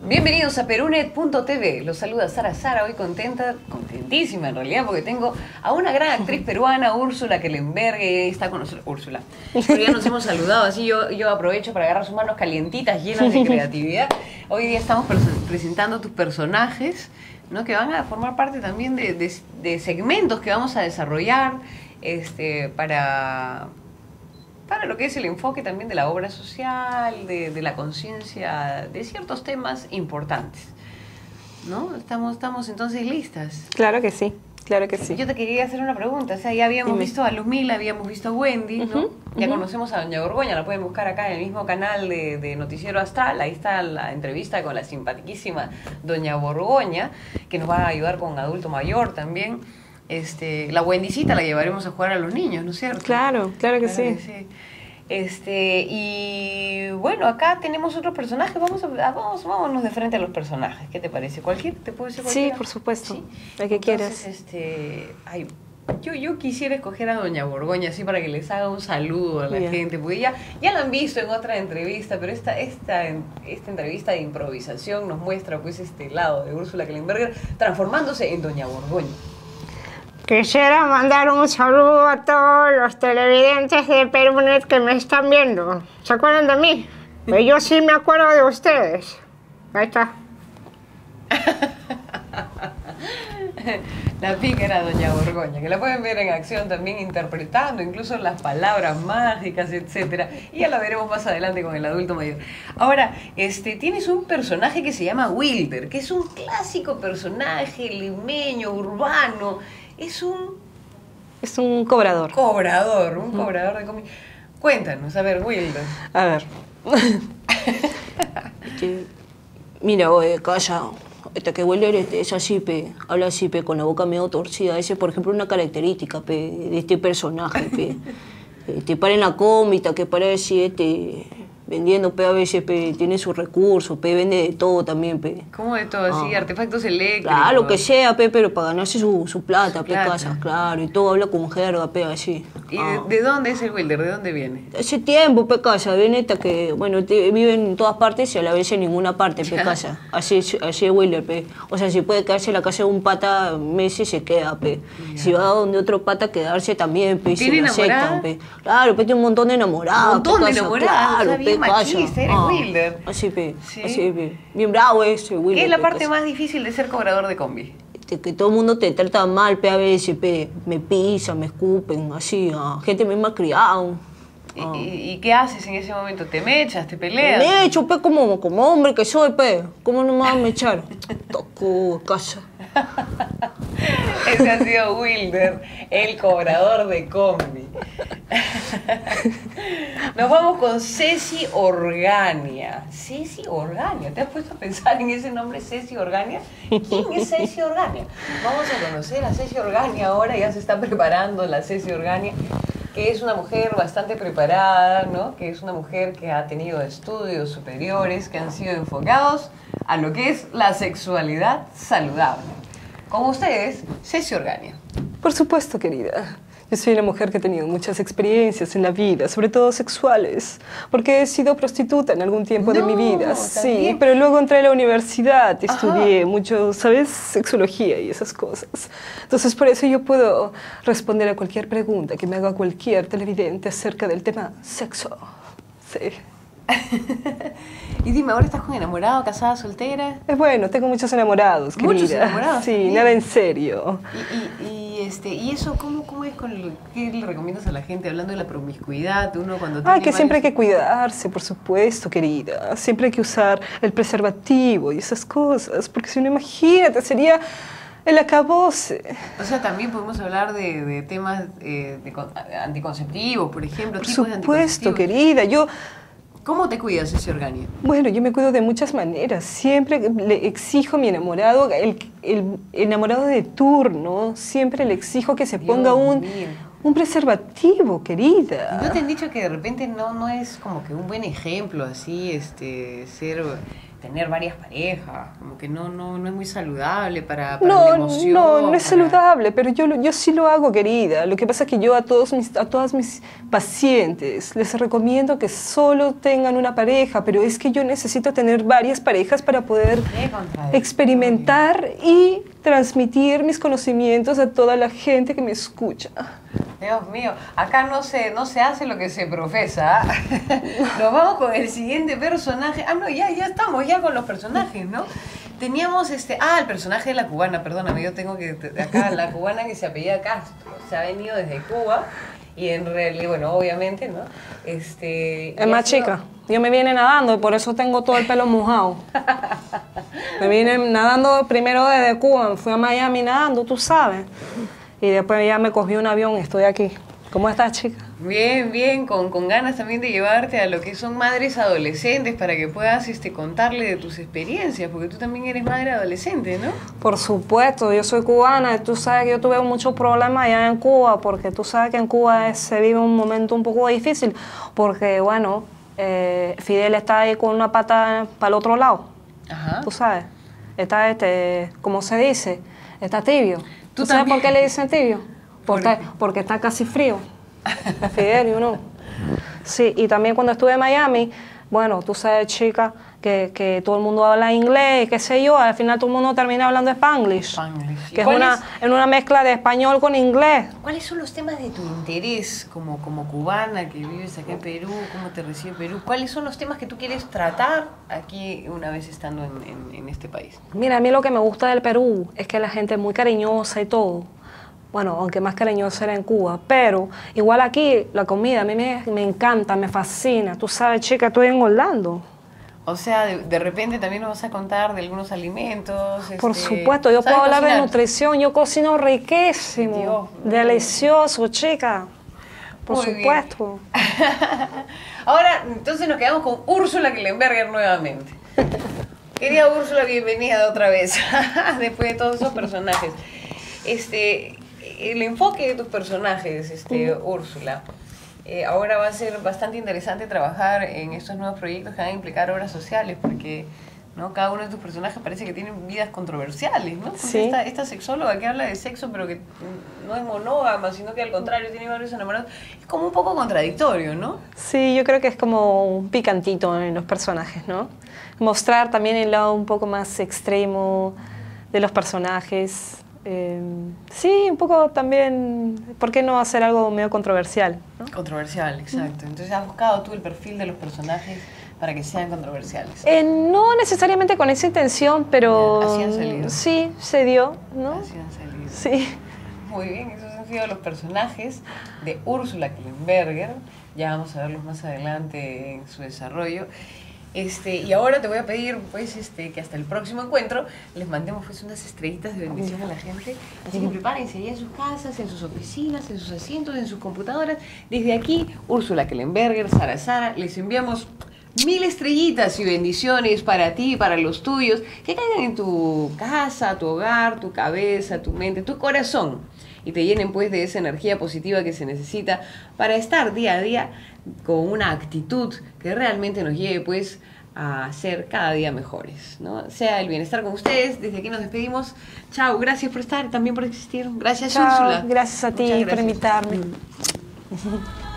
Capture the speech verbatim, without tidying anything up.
Bienvenidos a Perunet punto t v. Los saluda Sara Sara, hoy contenta, contentísima en realidad, porque tengo a una gran actriz peruana, Úrsula Kellenberg, está con nosotros. Úrsula, pero ya nos hemos saludado, así yo, yo aprovecho para agarrar sus manos calientitas, llenas de creatividad. Hoy día estamos presentando tus personajes, ¿no?, que van a formar parte también de, de, de segmentos que vamos a desarrollar este, para... para lo que es el enfoque también de la obra social, de, de la conciencia, de ciertos temas importantes, ¿no? Estamos, estamos entonces listas. Claro que sí, claro que sí. Yo te quería hacer una pregunta, o sea, ya habíamos Dime. visto a Luzmila, habíamos visto a Wendy, ¿no? Uh-huh, ya uh-huh. conocemos a Doña Borgoña, la pueden buscar acá en el mismo canal de, de Noticiero Astral, ahí está la entrevista con la simpaticísima Doña Borgoña, que nos va a ayudar con adulto mayor también. Este, la Wendycita la llevaremos a jugar a los niños, ¿no es cierto? Claro, claro que Claro sí. que sí. Este, y bueno, acá tenemos otros personajes, vamos a, vamos, vámonos de frente a los personajes, ¿qué te parece? ¿Cualquier? ¿Te puedo decir cualquiera? Sí, por supuesto, ¿Sí? el que Entonces, quieras. este, ay, yo, yo quisiera escoger a Doña Borgoña, así para que les haga un saludo a la Bien. gente, porque ya, ya la han visto en otra entrevista, pero esta, esta, esta entrevista de improvisación nos muestra pues este lado de Úrsula Kellenberg transformándose en Doña Borgoña. Quisiera mandar un saludo a todos los televidentes de Perunet que me están viendo. ¿Se acuerdan de mí? Pues yo sí me acuerdo de ustedes. Ahí está. La pícara Doña Borgoña, que la pueden ver en acción también interpretando incluso las palabras mágicas, etcétera. Y ya la veremos más adelante con el adulto mayor. Ahora, este, tienes un personaje que se llama Wilder, que es un clásico personaje limeño, urbano. Es un Es un cobrador. cobrador, un cobrador de comida. Cuéntanos, a ver, Wilder. A ver. Este, mira, oye, calla. Este, que Wilder este, es así, pe. Habla así, pe, con la boca medio torcida. Esa es, por ejemplo, una característica, pe, de este personaje, pe. Este, para en la cómita, que parece, este, vendiendo, pe, a veces, pe, tiene sus recursos, pe, vende de todo también, pe. ¿Cómo de todo así? Ah. Artefactos eléctricos. Claro, lo que sea, pe, pero para ganarse su, su plata, Su pe, plata. casa, claro, y todo habla con jerga, pe, así. ¿Y Ah. de, de dónde es el Wilder? ¿De dónde viene? Hace tiempo, pe, casa, viene esta que, bueno, te, vive en todas partes y a la vez en ninguna parte, pe, Ya. casa. Así, es- así es Wilder, pe. O sea, si puede quedarse en la casa de un pata meses, se queda, pe. Ya. Si va donde otro pata, quedarse también, pe, y si ¿Tiene lo aceptan, enamorada? pe. Claro, pe, tiene un montón de enamorados, Un montón pe, de casa, enamoradas, claro, o sea, pe, bien casa. machista, eres Wilder. Así, pe, Sí. así, pe. Bien bravo ese, Wilder. ¿Qué es la pe, parte casa. más difícil de ser cobrador de combi? Este, que todo el mundo te trata mal, pe, a veces, pe, me pisan, me escupen, así, ah, gente me ha criado. ¿Y, Ah. y- y qué haces en ese momento? ¿Te mechas? ¿Te peleas? Me echo, pe, como, como hombre que soy, pe, ¿cómo no me van a echar? Toco, casa. Ese ha sido Wilder, el cobrador de combi. Nos vamos con Ceci Organia. Ceci Organia, ¿te has puesto a pensar en ese nombre, Ceci Organia? ¿Quién es Ceci Organia? Vamos a conocer a Ceci Organia ahora, ya se está preparando la Ceci Organia, que es una mujer bastante preparada, ¿no? Que es una mujer que ha tenido estudios superiores que han sido enfocados a lo que es la sexualidad saludable. Con ustedes, Ceci Organia. Por supuesto, querida. Yo soy una mujer que ha tenido muchas experiencias en la vida, sobre todo sexuales, porque he sido prostituta en algún tiempo de mi No, vida. Sí, también. pero luego entré a la universidad, Ajá. estudié mucho, ¿sabes? Sexología y esas cosas. Entonces, por eso yo puedo responder a cualquier pregunta que me haga cualquier televidente acerca del tema sexo. Sí. Y dime, ¿ahora estás con enamorado, casada, soltera? Es bueno, tengo muchos enamorados, querida. Muchos enamorados, Sí, bien. nada en serio. Y, y, y, este, ¿y eso cómo, cómo es con el, qué le recomiendas a la gente hablando de la promiscuidad? Uno cuando Ah, tiene que siempre hay que varios- cuidarse, por supuesto, querida. Siempre hay que usar el preservativo y esas cosas, porque si no, imagínate, sería el acabose. O sea, también podemos hablar de, de temas eh, de con- anticonceptivos, por ejemplo. Por tipos de supuesto, anticonceptivos. querida. Yo, ¿Cómo te cuidas, Ceci Organia? bueno, yo me cuido de muchas maneras. Siempre le exijo a mi enamorado, el, el enamorado de turno, siempre le exijo que se Dios ponga un, mío. un preservativo, querida. ¿Y no te han dicho que de repente no, no es como que un buen ejemplo así, este, ser tener varias parejas, como que no, no, no es muy saludable para, para No, la emoción. no, no es para... saludable, pero yo, lo- yo sí lo hago, querida. Lo que pasa es que yo a, todos mis, a todas mis pacientes les recomiendo que solo tengan una pareja, pero es que yo necesito tener varias parejas para poder Qué contradictorio. experimentar y transmitir mis conocimientos a toda la gente que me escucha. Dios mío, acá no se, no se hace lo que se profesa. ¿Ah? Nos vamos con el siguiente personaje. Ah, no, ya, ya estamos ya con los personajes, ¿no? Teníamos este... Ah, el personaje de la cubana, perdóname, yo tengo que... Acá, la cubana que se apellida Castro. Se ha venido desde Cuba y en realidad, bueno, obviamente, ¿no? Este... Es más chica. Yo me vine nadando y por eso tengo todo el pelo mojado. Me vine nadando primero desde Cuba, fui a Miami nadando, tú sabes. Y después ya me cogí un avión y estoy aquí. ¿Cómo estás, chica? Bien, bien, con, con ganas también de llevarte a lo que son madres adolescentes para que puedas este, contarle de tus experiencias, porque tú también eres madre adolescente, ¿no? Por supuesto, yo soy cubana y tú sabes que yo tuve muchos problemas allá en Cuba, porque tú sabes que en Cuba es- se vive un momento un poco difícil, porque, bueno, eh, Fidel está ahí con una pata para el otro lado, Ajá. tú sabes. Está, este, ¿cómo se dice? Está tibio. Tú ¿Tú sabes también. por qué le dicen tibio? ¿Por Porque, qué? porque está casi frío. Es Fidel, you know. Sí, y también cuando estuve en Miami, bueno, tú sabes, chica, que, que todo el mundo habla inglés, qué sé yo, al final todo el mundo termina hablando Spanglish. Spanglish. ¿Y Que es cuál una, es- en una mezcla de español con inglés. ¿Cuáles son los temas de tu interés como, como cubana que vives acá en Perú? ¿Cómo te recibe Perú? ¿Cuáles son los temas que tú quieres tratar aquí una vez estando en, en, en este país? Mira, a mí lo que me gusta del Perú es que la gente es muy cariñosa y todo. Bueno, aunque más cariñosa era en Cuba, pero igual aquí la comida a mí me, me encanta, me fascina. Tú sabes, chica, estoy engordando. O sea, de, de repente también nos vas a contar de algunos alimentos. Por este, supuesto, yo ¿sabes puedo hablar de cocinar? nutrición, yo cocino riquísimo, Dios mío. delicioso, chica. Por Muy bien. supuesto. Ahora, entonces nos quedamos con Úrsula Kellenberger nuevamente. Querida Úrsula, bienvenida otra vez, después de todos esos personajes. Este, el enfoque de tus personajes, este, Úrsula, eh, ahora va a ser bastante interesante trabajar en estos nuevos proyectos que van a implicar obras sociales, porque ¿no? cada uno de tus personajes parece que tienen vidas controversiales, ¿no? Porque Sí. esta, esta sexóloga que habla de sexo, pero que no es monógama, sino que al contrario tiene varios enamorados, es como un poco contradictorio, ¿no? Sí, yo creo que es como un picantito en los personajes, ¿no? Mostrar también el lado un poco más extremo de los personajes. Eh, sí, un poco también, ¿por qué no hacer algo medio controversial? ¿no? Controversial, exacto. Entonces has buscado tú el perfil de los personajes para que sean controversiales. Eh, no necesariamente con esa intención, pero Ya, así han salido. sí, se dio, ¿no? Así han salido. Sí. Muy bien, esos han sido los personajes de Úrsula Kellenberger. Ya vamos a verlos más adelante en su desarrollo. Este, y ahora te voy a pedir pues, este, que hasta el próximo encuentro les mandemos pues, unas estrellitas de bendición a la gente. Así que prepárense ahí en sus casas, en sus oficinas, en sus asientos, en sus computadoras. Desde aquí, Úrsula Kellenberger, Sara Sara, les enviamos mil estrellitas y bendiciones para ti y para los tuyos, que caigan en tu casa, tu hogar, tu cabeza, tu mente, tu corazón, y te llenen pues de esa energía positiva que se necesita para estar día a día con una actitud que realmente nos lleve pues a ser cada día mejores, ¿no? Sea el bienestar con ustedes. Desde aquí nos despedimos. Chao, gracias por estar, también por existir. Gracias, Chao, Úrsula. gracias a ti Muchas por gracias. invitarme.